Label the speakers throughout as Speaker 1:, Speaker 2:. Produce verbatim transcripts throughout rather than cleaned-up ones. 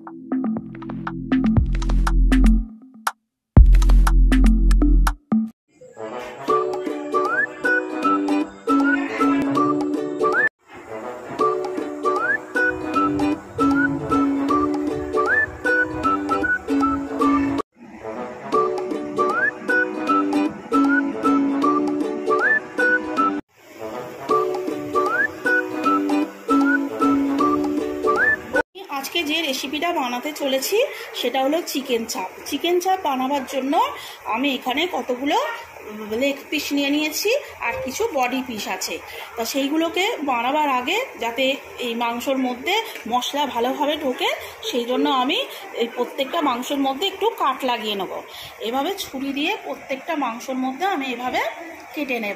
Speaker 1: আজকে যে রেসিপিটা বানাতে চলেছি সেটা হলো চিকেন চাপ। চিকেন চাপ বানাবার জন্য আমি এখানে কতগুলো লেগ পিস নিয়ে নিয়েছি আর কিছু বডি পিস আছে। তা সেইগুলোকে বানাবার আগে যাতে এই মাংসর মধ্যে মশলা ভালোভাবে ঢোকে সেই জন্য আমি এই প্রত্যেকটা মাংসের মধ্যে একটু কাট লাগিয়ে নেব। এভাবে ছুরি দিয়ে প্রত্যেকটা মাংসর মধ্যে আমি এভাবে কেটে নেব।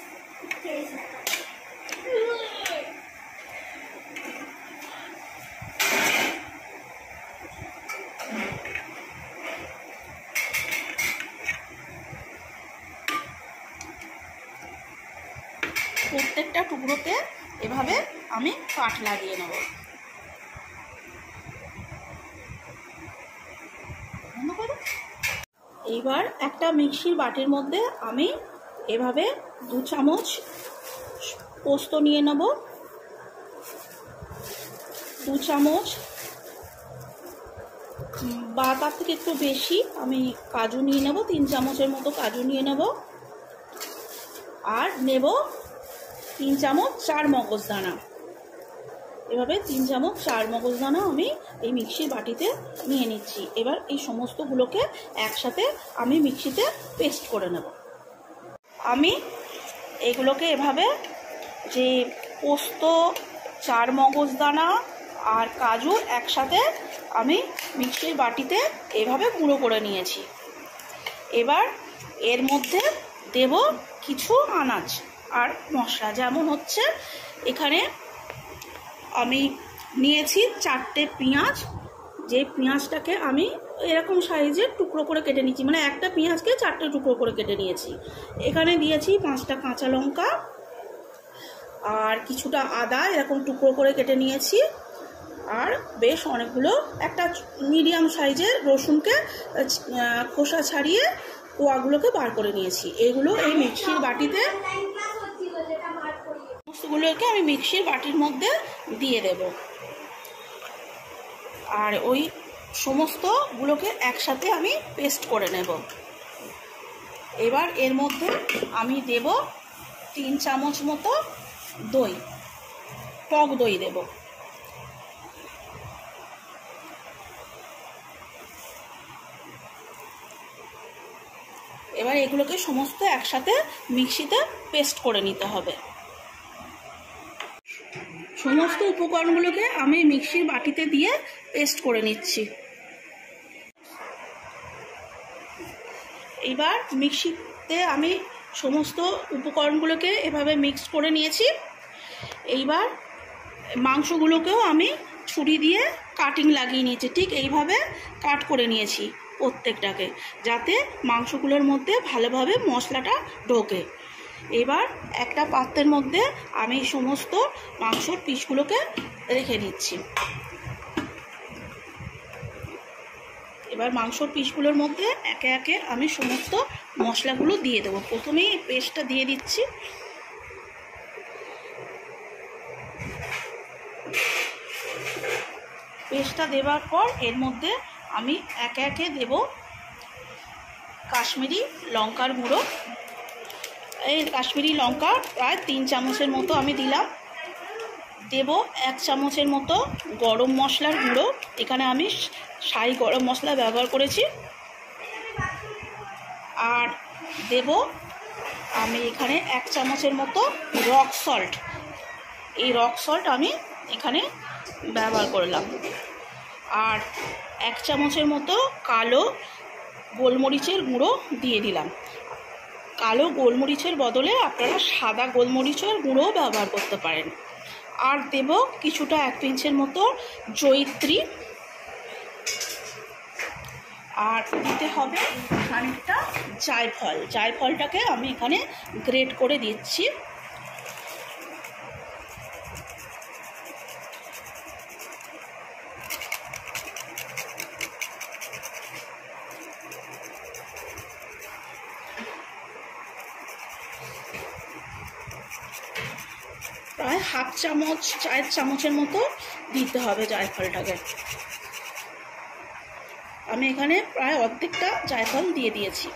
Speaker 1: প্রত্যেকটা টুকরোতে এভাবে আমি কাট লাগিয়ে নেব। এইবার একটা মিক্সির বাটির মধ্যে আমি এভাবে দু চামচ পোস্ত নিয়ে নেব, দু চামচ বা তার থেকে একটু বেশি আমি কাজু নিয়ে নেব, তিন চামচের মতো কাজু নিয়ে নেব, আর নেব তিন চামচ চারমগজদানা। এভাবে তিন চামচ চারমগজদানা আমি এই মিক্সির বাটিতে নিয়ে নিচ্ছি। এবার এই সমস্তগুলোকে একসাথে আমি মিক্সিতে পেস্ট করে নেব। আমি এগুলোকে এভাবে যে পোস্ত, চারমগজদানা আর কাজু একসাথে আমি মিক্সির বাটিতে এভাবে গুঁড়ো করে নিয়েছি। এবার এর মধ্যে দেব কিছু আনাজ আর মশলা, যেমন হচ্ছে এখানে আমি নিয়েছি চারটে পেঁয়াজ, যে পেঁয়াজটাকে আমি এরকম সাইজের টুকরো করে কেটে নিয়েছি, মানে একটা পেঁয়াজকে চারটে টুকরো করে কেটে নিয়েছি। এখানে দিয়েছি পাঁচটা কাঁচা লঙ্কা আর কিছুটা আদা এরকম টুকরো করে কেটে নিয়েছি, আর বেশ অনেকগুলো একটা মিডিয়াম সাইজের রসুনকে খোসা ছাড়িয়ে কোয়াগুলোকে বার করে নিয়েছি। এইগুলো এই মিক্সির বাটিতে সমস্তগুলোকে আমি মিক্সির বাটির মধ্যে দিয়ে দেব, আর ওই সমস্তগুলোকে একসাথে আমি পেস্ট করে নেব। এবার এর মধ্যে আমি দেব তিন চামচ মতো দই, টক দই দেব। এবার এগুলোকে সমস্ত একসাথে মিক্সিতে পেস্ট করে নিতে হবে। সমস্ত উপকরণগুলোকে আমি মিক্সির বাটিতে দিয়ে পেস্ট করে নিচ্ছি। এবার মিক্সিতে আমি সমস্ত উপকরণগুলোকে এভাবে মিক্স করে নিয়েছি। এইবার মাংসগুলোকেও আমি ছুরি দিয়ে কাটিং লাগিয়ে নিয়েছি, ঠিক এইভাবে কাট করে নিয়েছি প্রত্যেকটাকে, যাতে মাংসগুলোর মধ্যে ভালোভাবে মশলাটা ঢোকে। এবার একটা পাত্রের মধ্যে আমি সমস্ত মাংসর পিসগুলোকে রেখে দিচ্ছি। এবার মাংসর পিসগুলোর মধ্যে একে একে আমি সমস্ত মশলাগুলো দিয়ে দেবো। প্রথমেই পেস্টটা দিয়ে দিচ্ছি। পেস্টটা দেওয়ার পর এর মধ্যে আমি একে একে দেব কাশ্মীরি লঙ্কার গুঁড়ো। এই কাশ্মীরি লঙ্কা প্রায় তিন চামচের মতো আমি দিলাম। দেব এক চামচের মতো গরম মশলার গুঁড়ো, এখানে আমি শাহি গরম মশলা ব্যবহার করেছি। আর দেব আমি এখানে এক চামচের মতো রক সল্ট, এই রক সল্ট আমি এখানে ব্যবহার করলাম। আর এক চামচের মতো কালো গোলমরিচের গুঁড়ো দিয়ে দিলাম। কালো গোলমরিচের বদলে আপনারা সাদা গোলমরিচের গুঁড়ো ব্যবহার করতে পারেন। আর দেব কিছুটা এক পিঞ্চের মতো জয়িত্রী, আর দিতে হবে খানিকটা জায়ফল। জায়ফলটাকে আমি এখানে গ্রেট করে দিচ্ছি। প্রায় হাফ চামচ চায়ের চামচের মতো দিতে হবে জায়ফলটাকে। আমি এখানে প্রায় অর্ধেকটা জায়ফল দিয়ে দিয়েছি।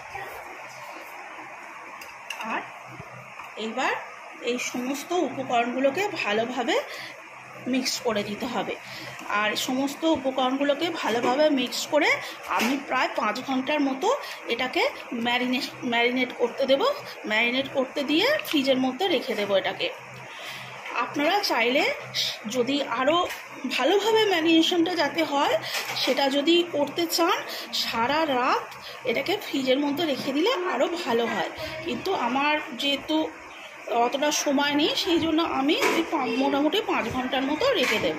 Speaker 1: আর এইবার এই সমস্ত উপকরণগুলোকে ভালোভাবে মিক্স করে দিতে হবে। আর সমস্ত উপকরণগুলোকে ভালোভাবে মিক্স করে আমি প্রায় পাঁচ ঘন্টার মতো এটাকে ম্যারিনেট ম্যারিনেট করতে দেব। ম্যারিনেট করতে দিয়ে ফ্রিজের মধ্যে রেখে দেব এটাকে। আপনারা চাইলে যদি আরও ভালোভাবে ম্যারিনেশনটা যাতে হয় সেটা যদি করতে চান, সারা রাত এটাকে ফ্রিজের মধ্যে রেখে দিলে আরও ভালো হয়। কিন্তু আমার যেহেতু অতটা সময় নেই, সেই জন্য আমি মোটামুটি পাঁচ ঘন্টার মতো রেখে দেব।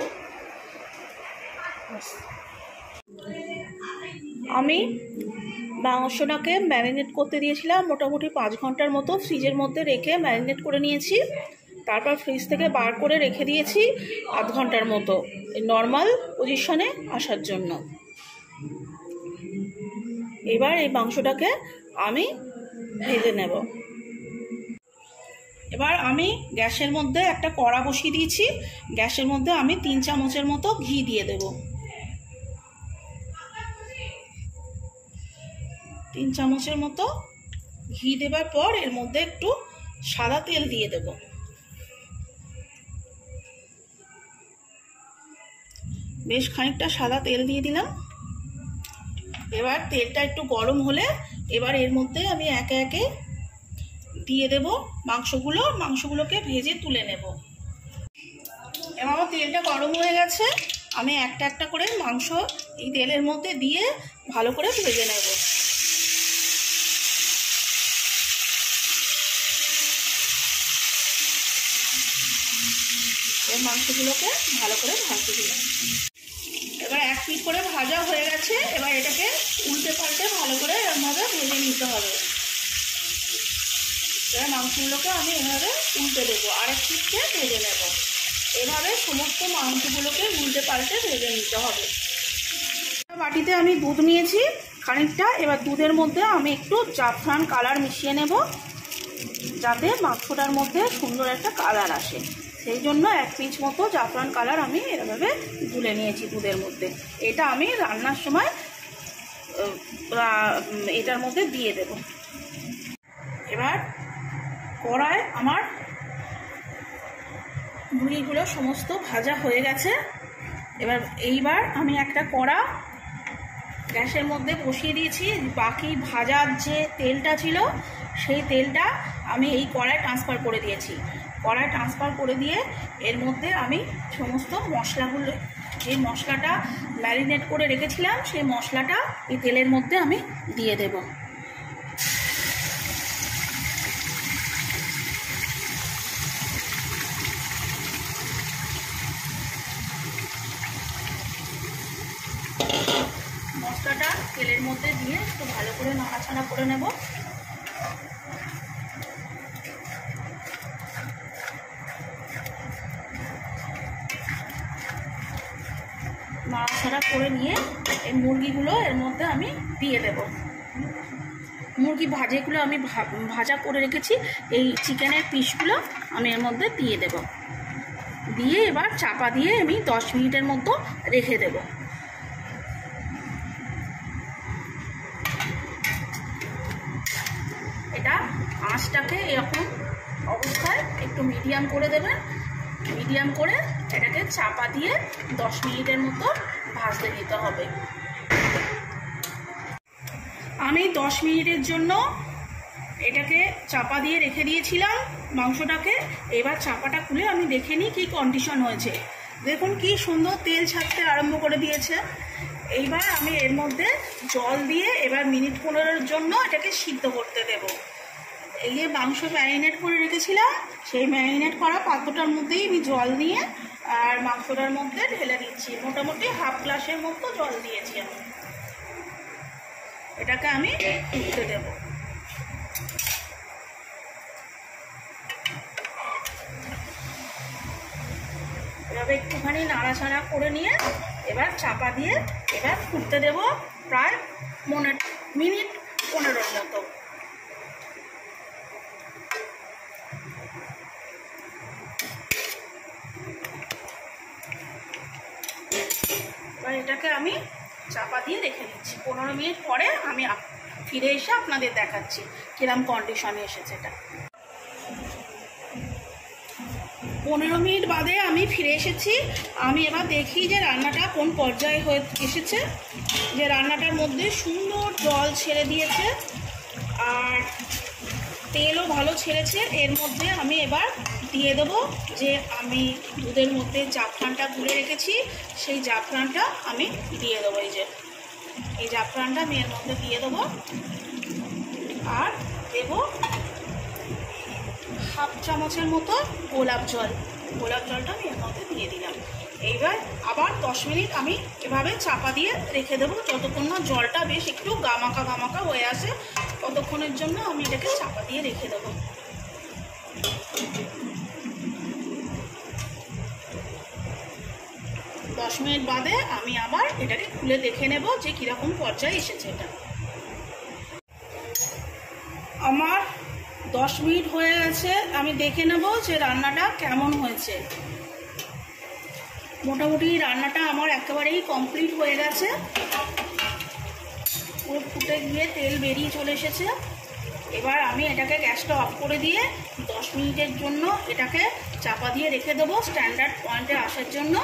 Speaker 1: আমি মাংসটাকে ম্যারিনেট করতে দিয়েছিলাম মোটামুটি পাঁচ ঘন্টার মতো, ফ্রিজের মধ্যে রেখে ম্যারিনেট করে নিয়েছি। তারপর ফ্রিজ থেকে বার করে রেখে দিয়েছি আধ ঘন্টার মতো নর্মাল পজিশনে আসার জন্য। এবার এই মাংসটাকে আমি ভেজে নেব। এবার আমি গ্যাসের মধ্যে একটা কড়া বসিয়ে দিয়েছি। গ্যাসের মধ্যে আমি তিন চামচের মতো ঘি দিয়ে দেব। তিন চামচের মতো ঘি দেবার পর এর মধ্যে একটু সাদা তেল দিয়ে দেব। বেশ খানিকটা সাদা তেল দিয়ে দিলাম। এবার তেলটা একটু গরম হলে এবার এর মধ্যে আমি একে একে দিয়ে দেব মাংসগুলো। মাংসগুলোকে ভেজে তুলে নেব। এবার আমার তেলটা গরম হয়ে গেছে। আমি একটা একটা করে মাংস এই তেলের মধ্যে দিয়ে ভালো করে ভেজে নেব। এই মাংসগুলোকে ভালো করে ভাজতে দিলাম। এবার এক পিঠ করে ভাজা হয়ে গেছে। এবার এটাকে উল্টে পাল্টে ভালো করে এরমভাবে ভেজে নিতে হবে। এবার মাংসগুলোকে আমি এভাবে উল্টে দেবো, আরেক পিঠকে ভেজে নেব। এভাবে সমস্ত মাংসগুলোকে উল্টে পাল্টে ভেজে নিতে হবে। বাটিতে আমি দুধ নিয়েছি খানিকটা। এবার দুধের মধ্যে আমি একটু জাফরান কালার মিশিয়ে নেব, যাতে মাংসটার মধ্যে সুন্দর একটা কালার আসে। সেই জন্য এক পিঞ্চ মতো জাফরান কালার আমি এভাবে গুলে নিয়েছি দুধের মধ্যে। এটা আমি রান্নার সময় এটার মধ্যে দিয়ে দেব। এবার কড়ায় আমার মুরগিগুলো সমস্ত ভাজা হয়ে গেছে। এবার এইবার আমি একটা কড়া গ্যাসের মধ্যে বসিয়ে দিয়েছি। বাকি ভাজার যে তেলটা ছিল সেই তেলটা আমি এই কড়ায় ট্রান্সফার করে দিয়েছি। কড়ায় ট্রান্সফার করে দিয়ে এর মধ্যে আমি সমস্ত মশলাগুলো, যে মশলাটা ম্যারিনেট করে রেখেছিলাম সেই মশলাটা এই তেলের মধ্যে আমি দিয়ে দেব। মশলাটা তেলের মধ্যে দিয়ে একটু ভালো করে নাড়াচাড়া করে নেব। নাড়াচাড়া করে নিয়ে এই মুরগিগুলো এর মধ্যে আমি দিয়ে দেব। মুরগি ভাজেগুলো আমি ভাজা করে রেখেছি, এই চিকেনের পিসগুলো আমি এর মধ্যে দিয়ে দেব। দিয়ে এবার চাপা দিয়ে আমি দশ মিনিটের মতো রেখে দেব। এটা আঁচটাকে এরকম অবস্থায় একটু মিডিয়াম করে দেবেন। মিডিয়াম করে এটাকে চাপা দিয়ে দশ মিনিটের মতো ভাজতে দিতে হবে। আমি দশ মিনিটের জন্য এটাকে চাপা দিয়ে রেখে দিয়েছিলাম মাংসটাকে। এবার চাপাটা খুলে আমি দেখে নিই কী কন্ডিশন হয়েছে। দেখুন কি সুন্দর তেল ছাড়তে আরম্ভ করে দিয়েছে। এইবার আমি এর মধ্যে জল দিয়ে এবার মিনিট পনেরোর জন্য এটাকে সিদ্ধ করতে দেব। এই যে মাংস ম্যারিনেট করে রেখেছিলাম সেই ম্যারিনেট করা পাত্রটার মধ্যেই আমি জল দিয়ে আর মাংসটার মধ্যে ঢেলে দিচ্ছি। মোটামুটি হাফ গ্লাসের মতো জল দিয়েছি আমি। এটাকে আমি ফুটতে দেব। এভাবে একটুখানি নাড়াচাড়া করে নিয়ে এবার চাপা দিয়ে এবার ফুটতে দেব প্রায় পনেরো মিনিট পনেরোর মতো। এবার এটাকে আমি চাপা দিয়ে রেখে দিচ্ছি। পনেরো মিনিট পরে আমি ফিরে এসে আপনাদের দেখাচ্ছি কিরম কন্ডিশনে এসেছে এটা। পনেরো মিনিট বাদে আমি ফিরে এসেছি। আমি এবার দেখি যে রান্নাটা কোন পর্যায়ে হয়ে এসেছে, যে রান্নাটার মধ্যে সুন্দর জল ছেড়ে দিয়েছে আর তেলও ভালো ছেড়েছে। এর মধ্যে আমি এবার দিয়ে দেবো যে আমি দুধের মধ্যে জাফরানটা গুলে রেখেছি, সেই জাফরানটা আমি দিয়ে দেবো। এই যে এই জাফরানটা আমি এর মধ্যে দিয়ে দেবো আর দেবো হাফ চামচের মতো গোলাপ জল। গোলাপ জলটা আমি এর মধ্যে দিয়ে দিলাম। এইবার আবার দশ মিনিট আমি এভাবে চাপা দিয়ে রেখে দেবো, যতক্ষণ না জলটা বেশ একটু গামাকা গামাকা হয়ে আসে ততক্ষণের জন্য আমি এটাকে চাপা দিয়ে রেখে দেবো। দশ মিনিট বাদে আমি আবার এটাকে খুলে দেখে নেব যে কিরকম পর্যায়ে এসেছে এটা। আমার দশ মিনিট হয়ে গেছে, আমি দেখে নেব যে রান্নাটা কেমন হয়েছে। মোটামুটি রান্নাটা আমার একেবারেই কমপ্লিট হয়ে গেছে, পুরো ফুটে গিয়ে তেল বেরিয়ে চলে এসেছে। এবার আমি এটাকে গ্যাসটা অফ করে দিয়ে দশ মিনিটের জন্য এটাকে চাপা দিয়ে রেখে দেবো স্ট্যান্ডার্ড পয়েন্টে আসার জন্য।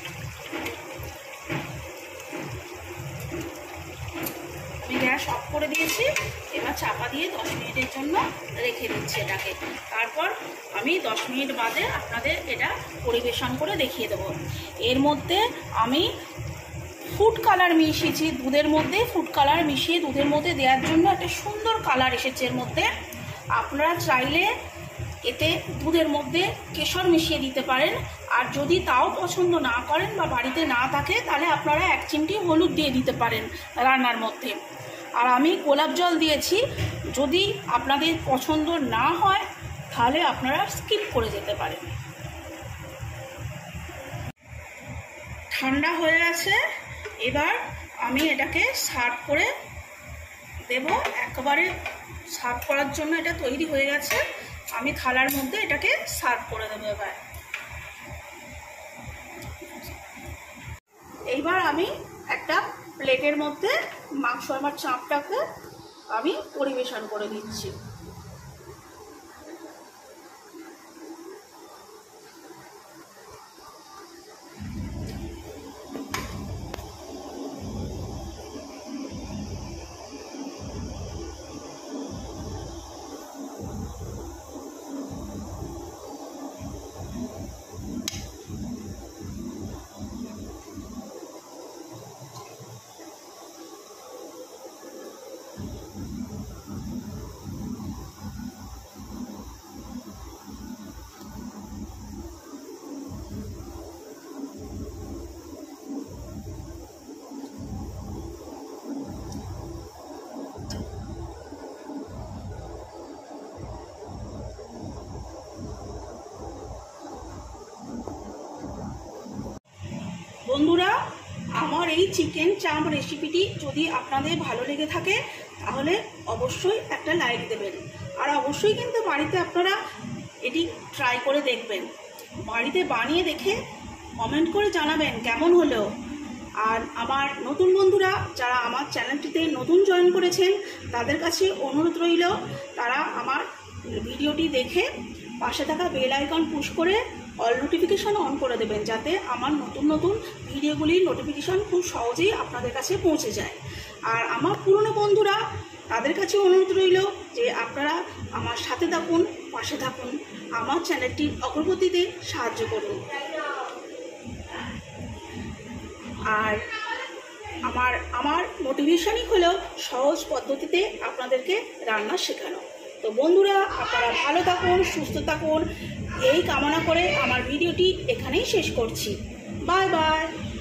Speaker 1: আমি গ্যাস অফ করে দিয়েছি, এবার চাপা দিয়ে দশ মিনিটের জন্য রেখে দিচ্ছি এটাকে। তারপর আমি দশ মিনিট বাদে আপনাদের এটা পরিবেশন করে দেখিয়ে দেবো। এর মধ্যে আমি ফুড কালার মিশিয়েছি দুধের মধ্যে। ফুড কালার মিশিয়ে দুধের মধ্যে দেওয়ার জন্য একটা সুন্দর কালার এসেছে এর মধ্যে। আপনারা চাইলে এতে দুধের মধ্যে কেশর মিশিয়ে দিতে পারেন, আর যদি তাও পছন্দ না করেন বা বাড়িতে না থাকে তাহলে আপনারা এক চিমটি হলুদ দিয়ে দিতে পারেন রান্নার মধ্যে। আর আমি গোলাপ জল দিয়েছি, যদি আপনাদের পছন্দ না হয় তাহলে আপনারা স্কিপ করে যেতে পারেন। ঠান্ডা হয়ে গেছে, এবার আমি এটাকে সার্ভ করে দেব। একেবারে সার্ভ করার জন্য এটা তৈরি হয়ে গেছে। আমি থালার মধ্যে এটাকে সার্ভ করে দেবো। এবার এইবার আমি একটা প্লেটের মধ্যে মাংস আমার চাপটাকে আমি পরিবেশন করে দিচ্ছি। বন্ধুরা, আমার এই চিকেন চাপ রেসিপিটি যদি আপনাদের ভালো লেগে থাকে তাহলে অবশ্যই একটা লাইক দেবেন, আর অবশ্যই কিন্তু বাড়িতে আপনারা এটি ট্রাই করে দেখবেন। বাড়িতে বানিয়ে দেখে কমেন্ট করে জানাবেন কেমন হলো। আর আমার নতুন বন্ধুরা যারা আমার চ্যানেলটিতে নতুন জয়েন করেছেন তাদের কাছে অনুরোধ রইল, তারা আমার ভিডিওটি দেখে পাশে থাকা বেল আইকন পুশ করে অল নোটিফিকেশন অন করে দেবেন, যাতে আমার নতুন নতুন ভিডিওগুলির নোটিফিকেশন খুব সহজেই আপনাদের কাছে পৌঁছে যায়। আর আমার পুরনো বন্ধুরা তাদের কাছে অনুরোধ রইল যে আপনারা আমার সাথে থাকুন, পাশে থাকুন, আমার চ্যানেলটির অগ্রগতিতে সাহায্য করুন। আর আমার আমার মোটিভেশনই হলো সহজ পদ্ধতিতে আপনাদেরকে রান্না শেখানো। তো বন্ধুরা, আপনারা ভালো থাকুন, সুস্থ থাকুন, এই কামনা করে আমার ভিডিওটি এখানেই শেষ করছি। Bye by.